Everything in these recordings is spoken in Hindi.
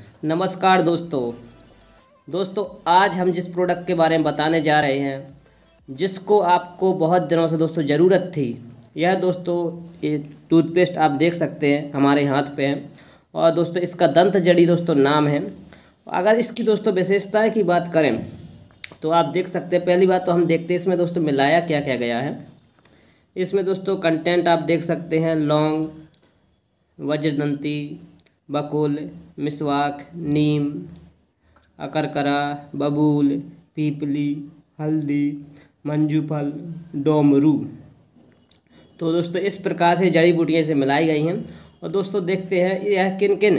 नमस्कार दोस्तों आज हम जिस प्रोडक्ट के बारे में बताने जा रहे हैं, जिसको आपको बहुत दिनों से दोस्तों ज़रूरत थी, यह दोस्तों ये टूथपेस्ट आप देख सकते हैं हमारे हाथ पे है। और दोस्तों इसका दंत जड़ी दोस्तों नाम है। अगर इसकी दोस्तों विशेषताएं की बात करें तो आप देख सकते हैं, पहली बात तो हम देखते हैं इसमें दोस्तों मिलाया क्या क्या गया है। इसमें दोस्तों कंटेंट आप देख सकते हैं, लौंग, वज्रदंती, बकुल, मिसवाक, नीम, अकरकरा, बबूल, पीपली, हल्दी, मंजूफल, डोमरू। तो दोस्तों इस प्रकार से जड़ी बूटियाँ से मिलाई गई हैं। और दोस्तों देखते हैं यह किन किन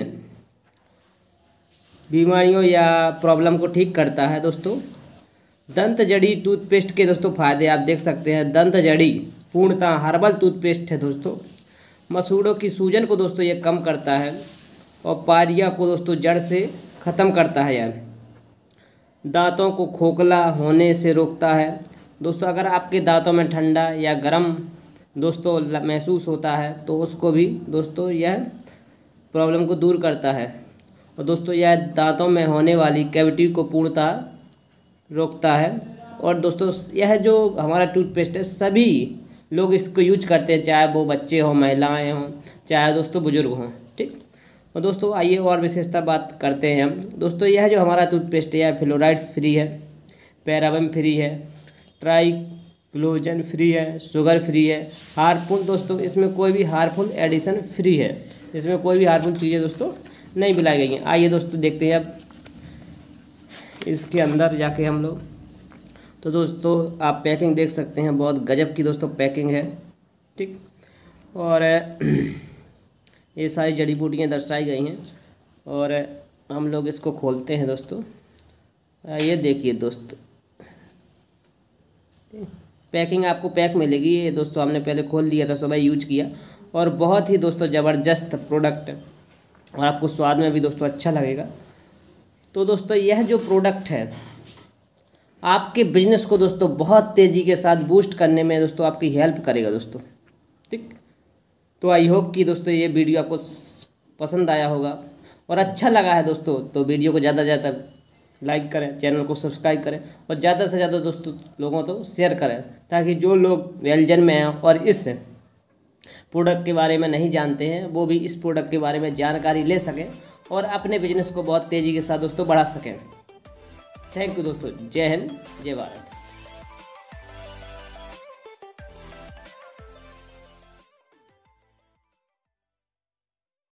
बीमारियों या प्रॉब्लम को ठीक करता है। दोस्तों दंत जड़ी टूथपेस्ट के दोस्तों फ़ायदे आप देख सकते हैं। दंत जड़ी पूर्णतः हर्बल टूथपेस्ट है दोस्तों। मसूड़ों की सूजन को दोस्तों ये कम करता है और पायरिया को दोस्तों जड़ से ख़त्म करता है। यार दांतों को खोखला होने से रोकता है। दोस्तों अगर आपके दांतों में ठंडा या गर्म दोस्तों महसूस होता है तो उसको भी दोस्तों यह प्रॉब्लम को दूर करता है। और दोस्तों यह दांतों में होने वाली कैविटी को पूर्णतः रोकता है। और दोस्तों यह जो हमारा टूथपेस्ट है सभी लोग इसको यूज करते हैं, चाहे वो बच्चे हों, महिलाएं हों, चाहे दोस्तों बुजुर्ग हों। ठीक। और दोस्तों आइए और विशेषता बात करते हैं हम। दोस्तों यह जो हमारा टूथपेस्ट है यह फ्लोराइड फ्री है, पैराबेन फ्री है, ट्राइक्लोजन फ्री है, शुगर फ्री है, हार्मफुल दोस्तों इसमें कोई भी हार्मफुल एडिशन फ्री है। इसमें कोई भी हार्मफुल चीज़ें दोस्तों नहीं मिलाई गई हैं। आइए दोस्तों देखते हैं अब इसके अंदर जाके हम लोग। तो दोस्तों आप पैकिंग देख सकते हैं, बहुत गजब की दोस्तों पैकिंग है। ठीक। और ये सारी जड़ी बूटियाँ दर्शाई गई हैं और हम लोग इसको खोलते हैं दोस्तों। ये देखिए दोस्तों पैकिंग आपको पैक मिलेगी। ये दोस्तों हमने पहले खोल लिया था, सुबह यूज किया और बहुत ही दोस्तों ज़बरदस्त प्रोडक्ट है और आपको स्वाद में भी दोस्तों अच्छा लगेगा। तो दोस्तों यह जो प्रोडक्ट है आपके बिजनेस को दोस्तों बहुत तेज़ी के साथ बूस्ट करने में दोस्तों आपकी हेल्प करेगा दोस्तों। ठीक। तो आई होप कि दोस्तों ये वीडियो आपको पसंद आया होगा और अच्छा लगा है दोस्तों, तो वीडियो को ज़्यादा से ज़्यादा लाइक करें, चैनल को सब्सक्राइब करें और ज़्यादा से ज़्यादा दोस्तों लोगों को शेयर करें, ताकि जो लोग वेलजन में हैं और इस प्रोडक्ट के बारे में नहीं जानते हैं वो भी इस प्रोडक्ट के बारे में जानकारी ले सकें और अपने बिजनेस को बहुत तेज़ी के साथ दोस्तों बढ़ा सकें। थैंक यू दोस्तों। जय हिंद, जय भारत।